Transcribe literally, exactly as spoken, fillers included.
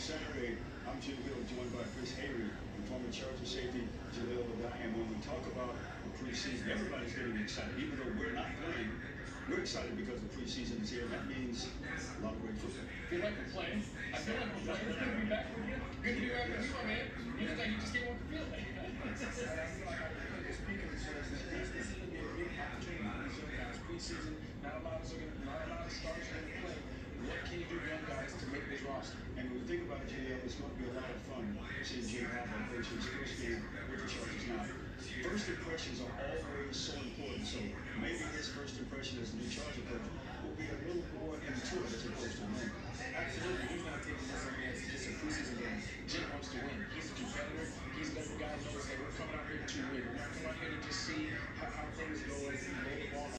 Saturday. I'm Jahleel, joined by Hayre and former Charger safety Jahleel. And when we talk about the preseason, everybody's getting excited. Even though we're not playing, we're excited because the preseason is here. That means a lot of great football. I feel like we're playing. I feel like we're playing. It's good to be back with you. Good to be back with you, my man. You look like you just came off the field. I feel like I could speak of insurance. This is going to be a big opportunity for these young guys. Preseason, not a lot of not a lot of stars are going to play. What can you do, young guys, to make this roster? And when we think about it, Jahleel, it's going to be a lot of fun seeing Jay Addae coach his first game with the Chargers. Now, first impressions are always so important. So maybe his first impression as the new Charger coach will be a little more intuitive